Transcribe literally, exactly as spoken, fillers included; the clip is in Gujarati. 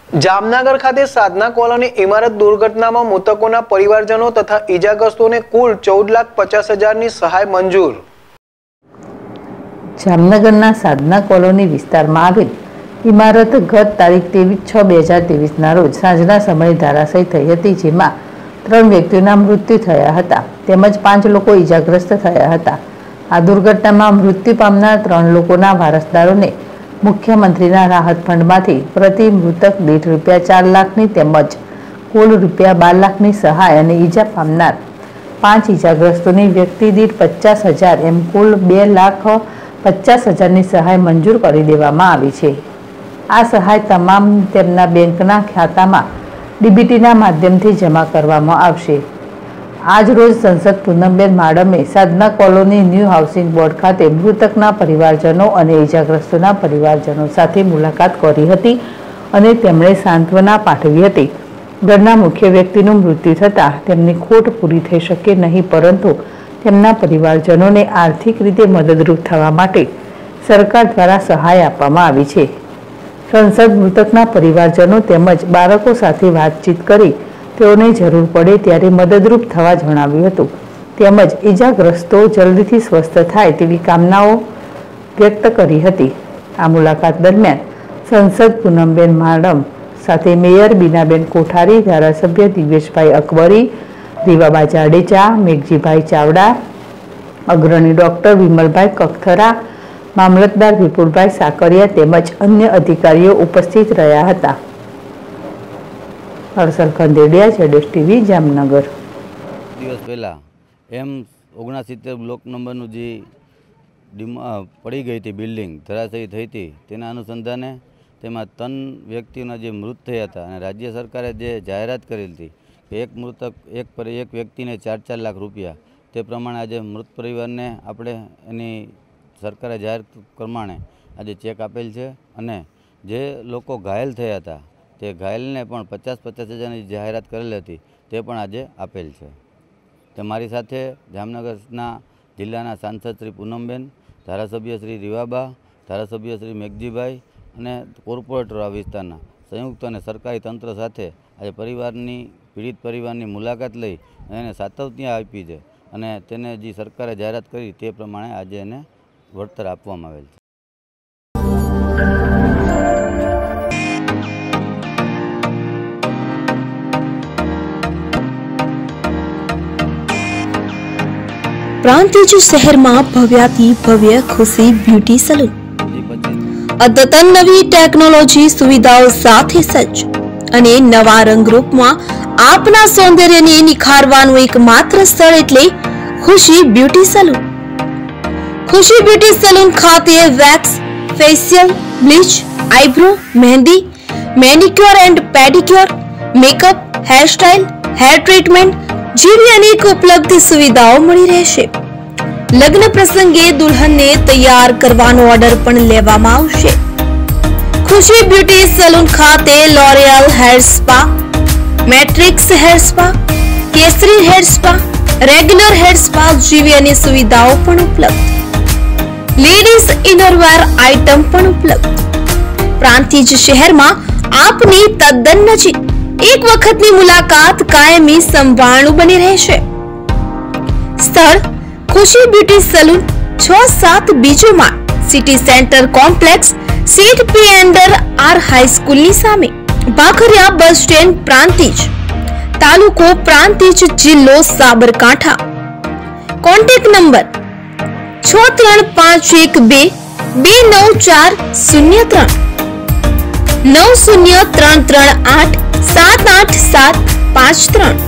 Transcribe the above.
જામનગર ખાતે સાધના કોલોની ઇમારત દુર્ઘટનામાં મૃતકોના પરિવારજનો તથા ઈજાગ્રસ્તોને કુલ ચૌદ લાખ પચાસ હજારની સહાય મંજૂર। જામનગરના સાધના કોલોની વિસ્તારમાં આવેલ ઇમારત ગત તારીખ ત્રેવીસ છ બે હજાર ત્રેવીસના રોજ સાંજના સમયે ધરાશયી થઈ હતી, જેમાં ત્રણ વ્યક્તિઓના મૃત્યુ થયા હતા તેમજ પાંચ લોકો ઈજાગ્રસ્ત થયા હતા। આ દુર્ઘટનામાં મૃત્યુ પામનાર ત્રણ લોકોના વારસદારોને મુખ્યમંત્રીના રાહત ફંડમાંથી પ્રતિ મૃતક દીઠ રૂપિયા ચાર લાખની તેમજ કુલ રૂપિયા બાર લાખની સહાય અને ઈજા પામનાર પાંચ ઈજાગ્રસ્તોની વ્યક્તિ દીઠ પચાસ હજાર એમ કુલ બે લાખ પચાસ હજારની સહાય મંજૂર કરી દેવામાં આવી છે। આ સહાય તમામ તેમના બેંકના ખાતામાં ડીબીટીના માધ્યમથી જમા કરવામાં આવશે। આજ રોજ સંસદ પૂનમબેન માડમે Sadhana colony new housing board ખાતે મૃતકના પરિવારજનો અને ઈજાગ્રસ્તોના પરિવારજનો સાથે મુલાકાત કરી હતી અને તેમણે સાંત્વના પાઠવી હતી। ઘરના મુખ્ય વ્યક્તિનું મૃત્યુ થતાં તેમની ખોટ પૂરી થઈ શકે નહીં, પરંતુ તેમના પરિવારજનોને આર્થિક રીતે મદદરૂપ થવા માટે સરકાર દ્વારા સહાય આપવામાં આવી છે। સંસદ મૃતકના પરિવારજનો તેમજ બાળકો સાથે વાતચીત કરી તેઓને જરૂર પડે ત્યારે મદદરૂપ થવા જણાવ્યું હતું તેમજ ઈજાગ્રસ્તો જલ્દીથી સ્વસ્થ થાય તેવી કામનાઓ વ્યક્ત કરી હતી। આ મુલાકાત દરમિયાન સંસદ પૂનમબેન માડમ સાથે મેયર બીનાબેન કોઠારી, ધારાસભ્ય દિવેશભાઈ અકબરી, રીવાબા જાડેજા, મેઘજીભાઈ ચાવડા, અગ્રણી ડોક્ટર વિમલભાઈ કખથરા, મામલતદાર વિપુલભાઈ સાકરિયા તેમજ અન્ય અધિકારીઓ ઉપસ્થિત રહ્યા હતા। હર્ષલ ખંડેડિયા, જેડેશ ટીવી, જામનગર। દિવસ પહેલાં એમ ઓગણસિત્તેર બ્લોક નંબરનું જે પડી ગઈ હતી બિલ્ડિંગ ધરાશયી થઈ હતી, તેના અનુસંધાને તેમાં ત્રણ વ્યક્તિઓના જે મૃત થયા હતા અને રાજ્ય સરકારે જે જાહેરાત કરેલી હતી કે એક મૃતક એક પર એક વ્યક્તિને ચાર ચાર લાખ રૂપિયા, તે પ્રમાણે આજે મૃત પરિવારને આપણે એની સરકારે જાહેર પ્રમાણે આજે ચેક આપેલ છે અને જે લોકો ઘાયલ થયા હતા તે ઘાયલને પણ પચાસ પચાસ હજારની જાહેરાત કરેલી હતી તે પણ આજે આપેલ છે। તે મારી સાથે જામનગરના જિલ્લાના સાંસદ શ્રી પૂનમબેન, ધારાસભ્ય શ્રી રીવાબા, ધારાસભ્ય શ્રી મેઘજીભાઈ અને કોર્પોરેટર આ વિસ્તારના સંયુક્ત અને સરકારી તંત્ર સાથે આજે પરિવારની પીડિત પરિવારની મુલાકાત લઈ એને સાતત્ય આપી છે અને તેને જે સરકારે જાહેરાત કરી તે પ્રમાણે આજે એને વળતર આપવામાં આવેલ છે। પ્રાંતિજ શહેરમાં ભવ્યાથી ભવ્ય ખુશી બ્યુટી સલૂન અદ્યતન નવી ટેકનોલોજી સુવિધાઓ સાથે સજ્જ અને નવા રંગરૂપમાં આપના સૌંદર્યને નિખારવાનું એકમાત્ર સ્થળ એટલે Khushi beauty salon. Khushi beauty salon ખાતે wax, facial, bleach, eyebrow, mehndi, manicure and pedicure, makeup, hairstyle, hair treatment જેવી અનેક ઉપલબ્ધ સુવિધાઓ મળી રહેશે। લગ્ન પ્રસંગે દુલ્હનને તૈયાર કરવાનો ઓર્ડર પણ લેવામાં આવશે। ખુશી બ્યુટી સલૂન ખાતે L'Oreal hair spa, Matrix hair spa, કેસરી hair spa, regular hair spa જેવી અનેક સુવિધાઓ પણ ઉપલબ્ધ। લેડીઝ ઇનરવેર આઇટમ પણ ઉપલબ્ધ। પ્રાંતિજ શહેરમાં આપની તદ્દન નજીક એક વખતની મુલાકાત કાયમી સંભાળનું બની રહેશે। સ્થળ ખુશી બ્યુટી સલૂન, છ સાત બીજો માળ, સિટી સેન્ટર કોમ્પ્લેક્સ, સીટ પી એન્ડર આર હાઈસ્કૂલની સામે, ભાખરિયા બસ સ્ટેન્ડ, પ્રાંતિજ, તાલુકો પ્રાંતિજ, જિલ્લો સાબરકાંઠા। કોન્ટેક્ટ નંબર છ ત્રણ પાંચ એક બે બે નવ ચાર શૂન્ય ત્રણ, નવ શૂન્ય ત્રણ ત્રણ આઠ સાત આઠ સાત પાંચ ત્રણ।